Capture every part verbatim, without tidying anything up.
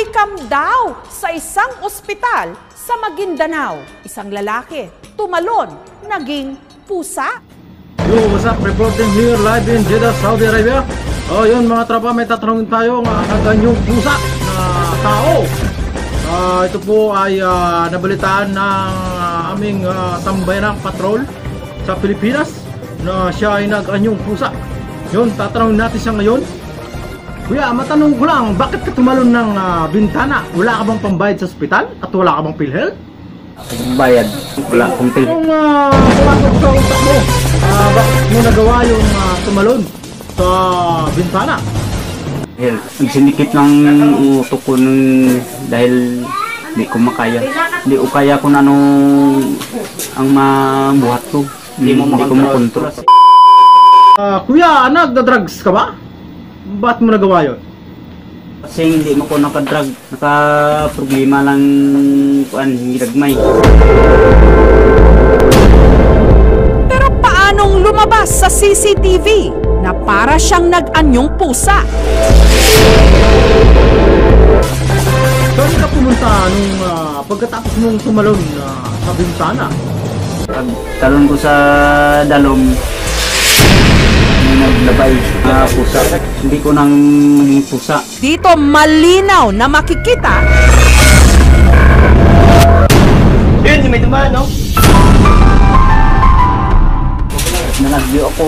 Nalikam daw sa isang ospital sa Maguindanao. Isang lalaki, tumalon, naging pusa. Yo, what's up? Reporting here live in Jeddah, Saudi Arabia. Oh, yun mga tropa, may tatanungin tayo ng uh, ganyong pusa na tao. Uh, ito po ay uh, nabalitaan ng uh, aming uh, tambayan ng patrol sa Pilipinas na siya ay nag-anyong pusa. Yun, tatanungin natin siya ngayon. Kuya, matanong ko lang, bakit ka tumalon ng uh, bintana? Wala ka bang pambayad sa ospital? At wala ka bang PhilHealth? Bayad, wala akong PhilHealth. Kung uh, pumasok sa utak mo, uh, bakit mo nagawa yung uh, tumalon sa bintana? Nagsinikip ng utok ko nung dahil di ko makaya. Di ko kaya kung ano ang mabuhat ko. Di, di ko makontrol. Uh, kuya, nagda-drugs ka ba? Ba't mo nagawa yun? Kasi hindi mo ko nakadrag, naka-problema lang kuan, hiragmay. Pero paanong lumabas sa C C T V na para siyang nag-anyong pusa? Saan ka pumunta nung uh, pagkatapos mong tumalon uh, sa bintana? Pagtalon ko sa dalom, naglabay na uh, pusa. Hindi ko nang maging pusa. Dito malinaw na makikita. Yun, may dumaan, no? Nalagyo ako.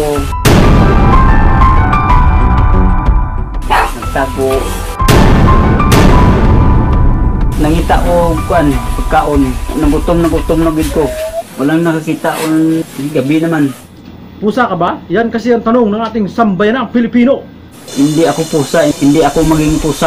Nagtago. Nangita ko, kuan, pagkaon. Nagutom, nagutom na gid ko. Walang nakakita ko, gabi naman. Pusa ka ba? Yan kasi ang tanong ng ating sambayanang Pilipino. Hindi ako pusa, hindi ako maging pusa.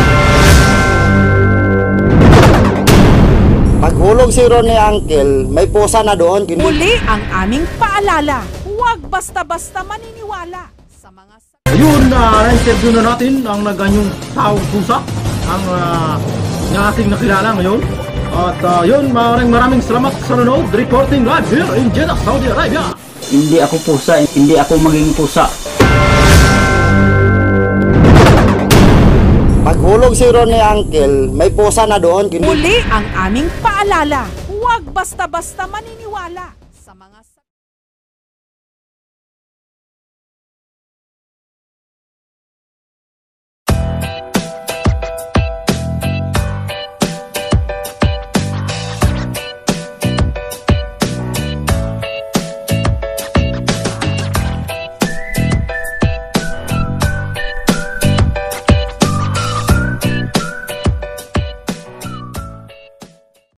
Paghulog si Ron ni Uncle, may pusa na doon. Muli ang aming paalala, huwag basta-basta maniniwala sa mga... Ayun, uh, na-interview na natin ang naganyong taong pusa, ang uh, na ating nakilala ngayon. At uh, yun, maraming maraming salamat sa nanood. Reporting live here in Jeddah, Saudi Arabia. Hindi ako pusa, hindi ako maging pusa. Paghulog si Ron ni Uncle, may pusa na doon. Muli ang aming paalala, huwag basta-basta maniniwala